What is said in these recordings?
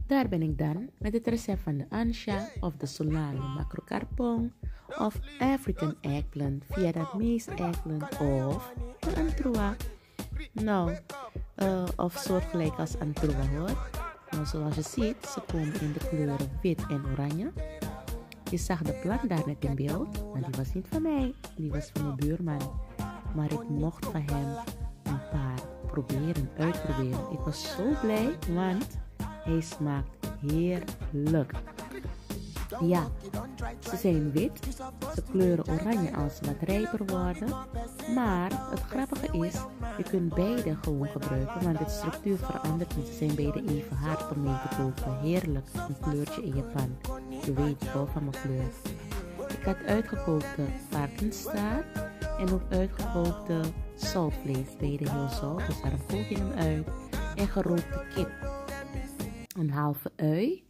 Daar ben ik dan met het recept van de Ansha of de Solano macrocarpong of African eggplant via dat meest eggplant of de antroa. Nou, of soortgelijk als antroa hoor. Nou, zoals je ziet, ze komen in de kleuren wit en oranje. Je zag de plant daar net in beeld, maar die was niet van mij, die was van mijn buurman. Maar ik mocht van hem een paar uitproberen. Ik was zo blij, want hij smaakt heerlijk. Ja, ze zijn wit, ze kleuren oranje als ze wat rijper worden. Maar het grappige is, je kunt beide gewoon gebruiken, want de structuur verandert niet. Ze zijn beide even hard om mee te koken. Heerlijk, een kleurtje in je pan. Je weet wel van mijn kleur. Ik had uitgekookte varkensstaart en ook uitgekookte zaltvlees. Beide heel zout, dus daarom kook je hem uit. En gerookte kip. Een halve ui.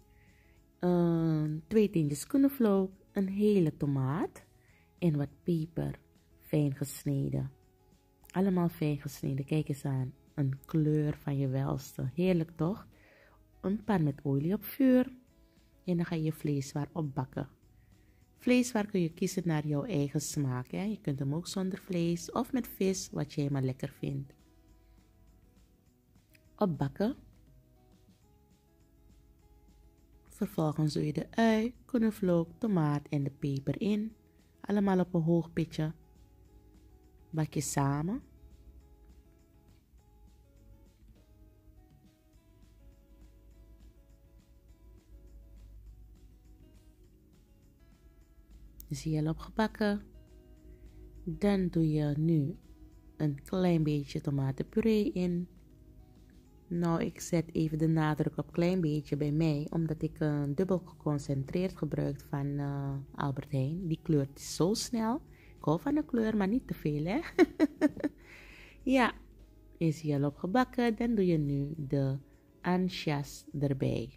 2 tientjes knoflook, een hele tomaat en wat peper, fijn gesneden. Allemaal fijn gesneden, kijk eens aan, een kleur van je welste, heerlijk toch? Een pan met olie op vuur en dan ga je vleeswaar opbakken. Vleeswaar kun je kiezen naar jouw eigen smaak, hè? Je kunt hem ook zonder vlees of met vis, wat jij maar lekker vindt. Opbakken. Vervolgens doe je de ui, knoflook, tomaat en de peper in. Allemaal op een hoog pitje. Bak je samen. Is hier al opgebakken. Dan doe je nu een klein beetje tomatenpuree in. Nou, ik zet even de nadruk op klein beetje bij mij, omdat ik een dubbel geconcentreerd gebruik van Albert Heijn. Die kleurt zo snel. Ik hou van de kleur, maar niet te veel, hè. Ja, is hier al opgebakken. Dan doe je nu de anchovies erbij.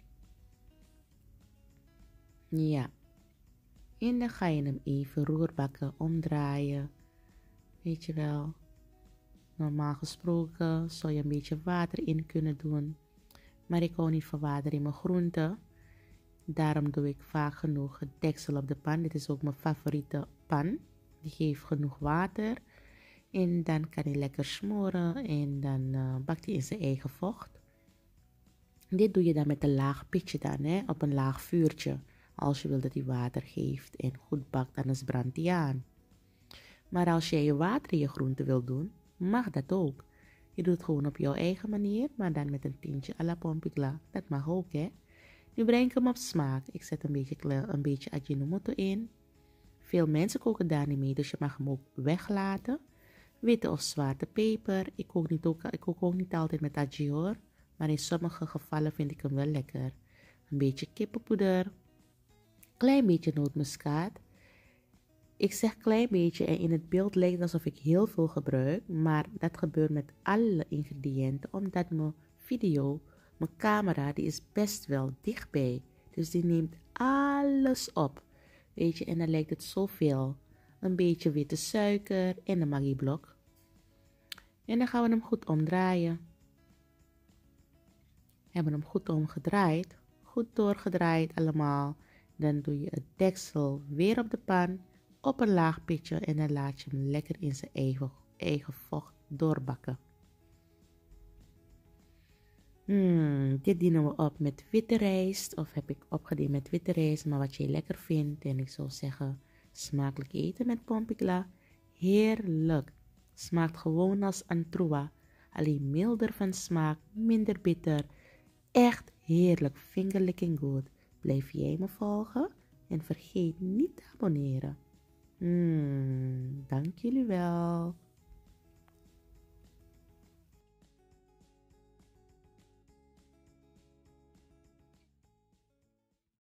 Ja. En dan ga je hem even roerbakken, omdraaien. Weet je wel. Normaal gesproken zou je een beetje water in kunnen doen. Maar ik hou niet van water in mijn groenten. Daarom doe ik vaak genoeg het deksel op de pan. Dit is ook mijn favoriete pan. Die geeft genoeg water. En dan kan hij lekker smoren. En dan bakt hij in zijn eigen vocht. Dit doe je dan met een laag pitje dan, hè, op een laag vuurtje. Als je wil dat hij water geeft en goed bakt, anders brandt hij aan. Maar als jij je water in je groente wil doen, mag dat ook. Je doet het gewoon op jouw eigen manier, maar dan met een tintje à la pompigla. Dat mag ook, hè. Nu breng ik hem op smaak. Ik zet een beetje Ajinomoto in. Veel mensen koken daar niet mee, dus je mag hem ook weglaten. Witte of zwarte peper. Ik kook ook niet altijd met aji hoor. Maar in sommige gevallen vind ik hem wel lekker. Een beetje kippenpoeder. Klein beetje nootmuskaat. Ik zeg klein beetje en in het beeld lijkt het alsof ik heel veel gebruik. Maar dat gebeurt met alle ingrediënten. Omdat mijn camera, die is best wel dichtbij. Dus die neemt alles op. Weet je, en dan lijkt het zoveel. Een beetje witte suiker en een Maggi-blok. En dan gaan we hem goed omdraaien. Hebben hem goed omgedraaid. Goed doorgedraaid allemaal. Dan doe je het deksel weer op de pan. Op een laag pitje en dan laat je hem lekker in zijn eigen vocht doorbakken. Dit dienen we op met witte rijst. Of heb ik opgediend met witte rijst, maar wat je lekker vindt. En ik zou zeggen, smakelijk eten met pompigla. Heerlijk. Smaakt gewoon als antroa. Alleen milder van smaak, minder bitter. Echt heerlijk, fingerlicking good. Blijf jij me volgen en vergeet niet te abonneren. Dank jullie wel.